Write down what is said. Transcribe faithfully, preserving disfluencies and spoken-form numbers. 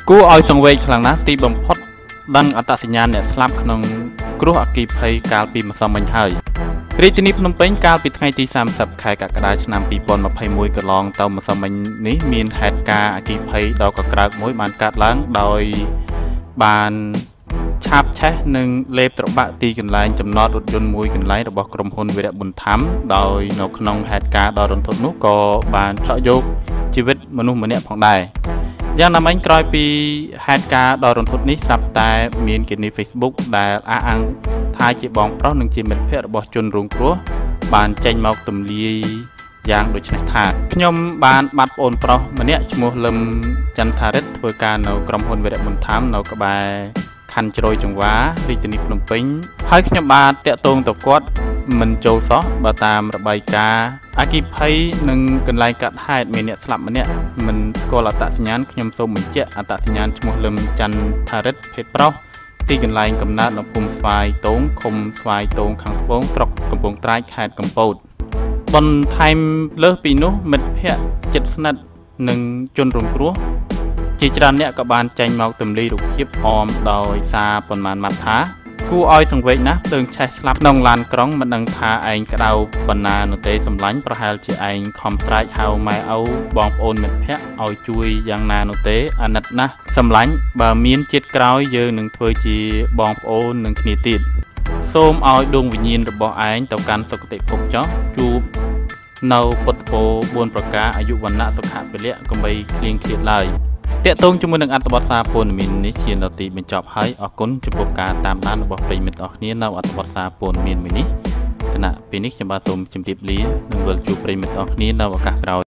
គួរឲ្យសង្វេគខ្លាំងណាស់ទីបំផុតដឹងអត្តសញ្ញាណអ្នកស្លាប់ក្នុងគ្រោះអគ្គិភ័យកាលពីម្សិលមិញហើយរាជធានីភ្នំពេញកាលពីថ្ងៃទីសាមសិបខែកក្កដាឆ្នាំពីរពាន់ម្ភៃមួយកន្លងទៅម្សិលមិញនេះមានហេតុការណ៍អគ្គិភ័យដ៏កក្រើកមួយបានកើតឡើងដោយបានឆាបឆេះនិងលេបត្របាក់ទីកន្លែងចំណតរថយន្តមួយកន្លែងរបស់ក្រុមហ៊ុនវីរៈប៊ុនធម្មដោយនៅក្នុងហេតុការណ៍ដ៏រន្ធត់នោះក៏បានឆក់យកជីវិតមនុស្សម្នាក់ផងដែរយ៉ាងណាមិញក្រោយពីហេតុការណ៍ដ៏រន្ធត់នេះស្រាប់តែមានគេនី Facebook ដែលអះអាងថាជាបងប្រុសនិងជាមិត្តភក្តិរបស់ជនរងគ្រោះបានចេញមកទម្លាយយ៉ាងដូចនេះថាខ្ញុំបានបាត់ប្អូនប្រុសម្នាក់ឈ្មោះលឹមចន្ទថារិទ្ធធ្វើការនៅក្រុមហ៊ុនវីរៈប៊ុនធម្មនៅក្បែរខណ្ឌជ្រោយចង្វារាជធានីភ្នំពេញហើយខ្ញុំបានតាក់ទងទៅគាត់មិនចូលសោះបើតាមរបាយការណ៍អគ្គិភ័យនិងកន្លែងកាត់ហេតុមានអ្នកស្លាប់ម្នាក់មិនស្គាល់អត្តសញ្ញាណខ្ញុំសូមបញ្ជាក់អត្តសញ្ញាណឈ្មោះលឹមចន្ទថារិទ្ធភេទប្រុសទីកន្លែងកំណើតនៅភូមិស្វាយតូងឃុំស្វាយតូងខាងត្បូងស្រុកកំពង់ត្រាចខេត្តកំពតបន្ថែមលើសពីនោះមិត្តភ័ក្តិជិតស្និទ្ធនិងជនរងគ្រោះជាច្រើនអ្នកក៏បានចេញមកទម្លាយរូបភាពអមដោយសារប៉ុន្មានម៉ាត់ថាគួរឲ្យសង្វេគណាស់ភ្លើងឆេះស្លាប់ក្នុងឡានក្រុងមិនដឹងថាឯងក្តៅបណ្ណានោះទេសម្លាញ់ប្រហែលជាឯងខំស្រែកហៅម៉ែឪបងប្អូនមិត្តភ័ក្តិឲ្យជួយយ៉ាងណានោះទេអាណិតណាស់សម្លាញ់បើមានជាតិក្រោយយើងនឹងធ្វើជាបងប្អូននឹងគ្នាទៀតសូមឲ្យដួងវិញ្ញាណរបស់ឯងទៅកាន់សុគតិភពចុះជួបនៅពុទ្ធពោបួនប្រការអាយុវណ្ណៈសុខៈពលៈកុំបីឃ្លៀងឃ្លាតឡើយតាក់ទងជាមួយនឹងអត្ថបទសារព័ត៌មាននេះជានៅទីបញ្ចប់ហើយអរគុណចំពោះការតាមដានរបស់ប្រិយមិត្តអរគ្នានៅអត្ថបទសារព័ត៌មានមួយនេះគណៈពេលនេះខ្ញុំបាទសូមជម្រាបលានិងវិលជួបប្រិយមិត្តអរគ្នានៅឱកាសក្រោយ